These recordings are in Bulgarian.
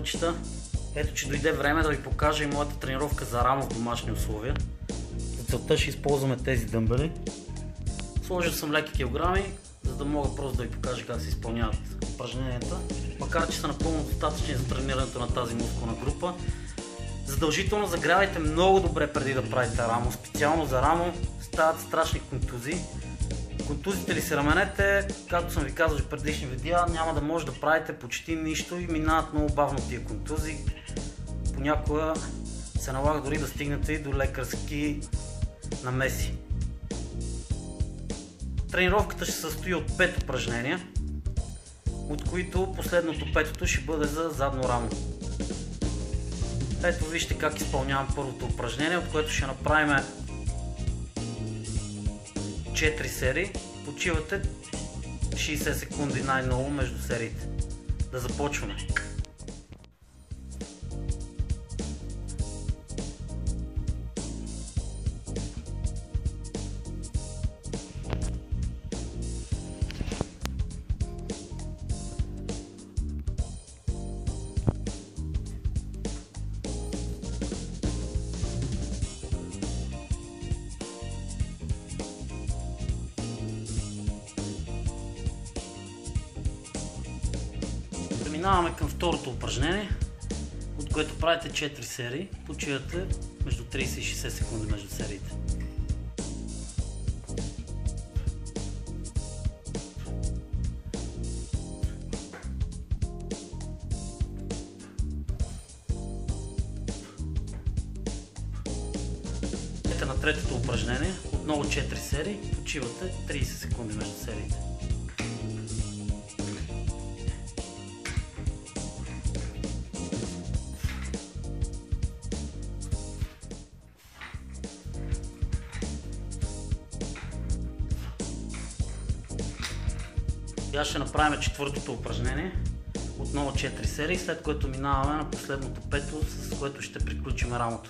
приятелчета, ето че дойде време да ви покажа и моята тренировка за рамо в домашни условия. За целта ще използваме тези дъмбели. Сложил съм леки килограми, за да мога просто да ви покажа как се изпълняват упражненията, макар че са напълно достатъчни за тренирането на тази мускулна група. Задължително загрявайте много добре преди да правите рамо. Специално за рамо стават страшни контузии. Контузите ли се раменете, както съм ви казал в предишни видеа, няма да може да правите почти нищо и минават много бавно тия контузии. Понякога се налага дори да стигнете и до лекарски намеси. Тренировката ще се състои от 5 упражнения, от които последното петото ще бъде за задно рамо. Ето вижте как изпълнявам първото упражнение, от което ще направим 4 серии. Почивате 60 секунди най-много между сериите. Да започваме. Преминаваме към второто упражнение, от което правите 4 серии, почивате между 30 и 60 секунди между сериите. На третото упражнение, отново 4 серии, почивате 30 секунди между сериите. Сега ще направим четвъртото упражнение, отново 4 серии, след което минаваме на последното пето, с което ще приключим рамото.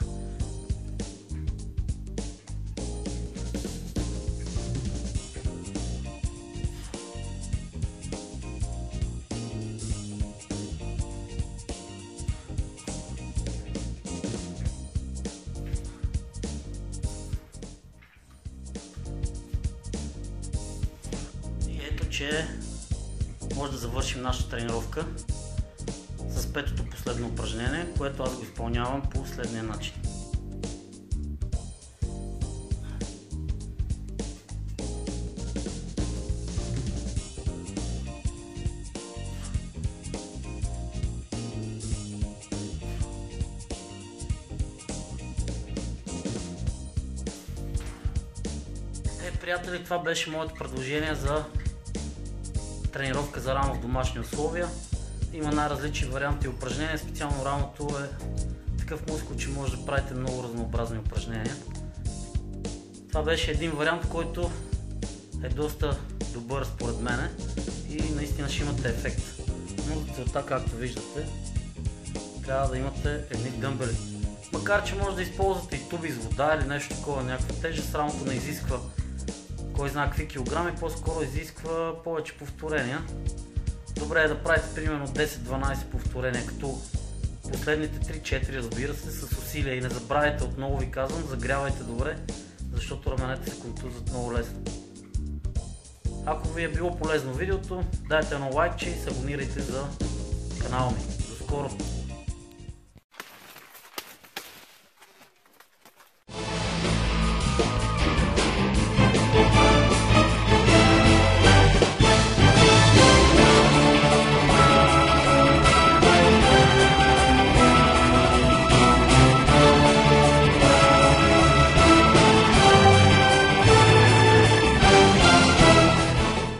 И ето, че може да завършим нашата тренировка с петото последно упражнение, което аз го изпълнявам по следния начин. Приятели, това беше моето предложение за тренировка за рамо в домашни условия. Има най-различни варианти и упражнения. Специално рамото е такъв мускул, че може да правите много разнообразни упражнения. Това беше един вариант, който е доста добър според мене и наистина ще имате ефект. Но за целта, както виждате, трябва да имате едни дъмбели. Макар че може да използвате и туби с вода или нещо такова, някаква тежест, рамото не изисква кой знае какви килограми, по-скоро изисква повече повторения. Добре е да правите примерно 10-12 повторения, като последните 3-4, разбира се, с усилия. И не забравяйте, отново ви казвам, загрявайте добре, защото раменете се контузят много лесно. Ако ви е било полезно видеото, дайте едно лайкче и се абонирайте за канала ми. До скоро!